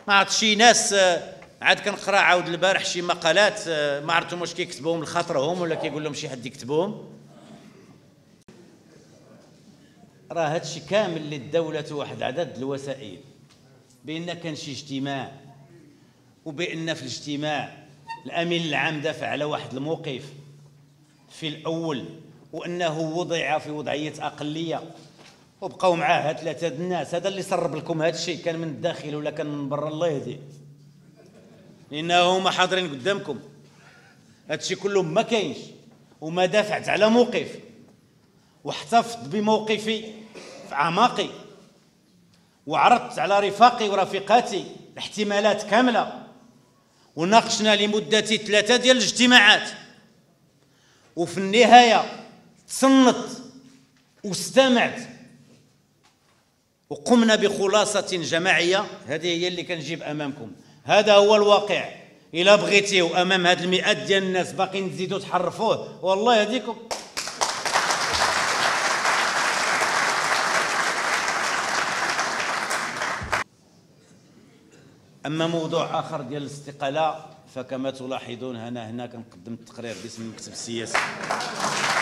ما عرفت شي ناس عاد كنقرا عاود البارح شي مقالات ما عرفتهم واش كيكتبوهم لخاطرهم ولا كيقول لهم شي حد يكتبوهم. راه هادشي كامل اللي الدولة واحد عدد الوسائل بان كان شي اجتماع، وبان في الاجتماع الامين العام دافع على واحد الموقف في الاول، وانه وضع في وضعيه اقليه، وبقاو معاه ثلاثه الناس. هذا اللي سرب لكم هذا الشيء، كان من الداخل ولا كان من برا الله يهديه، لانه هما حاضرين قدامكم. هذا الشيء كله ما كاينش، وما دافعت على موقف واحتفظت بموقفي في اعماقي، وعرضت على رفاقي ورفيقاتي الاحتمالات كامله، وناقشنا لمده 3 ديال الاجتماعات، وفي النهايه تصنت واستمعت وقمنا بخلاصه جماعيه. هذه هي اللي كنجيب امامكم، هذا هو الواقع. الا بغيتيو امام هاد المئات ديال الناس باقيين تزيدوا تحرفوه، والله يهديكم. اما موضوع اخر ديال الاستقاله فكما تلاحظون هنا كنقدم التقرير باسم المكتب السياسي.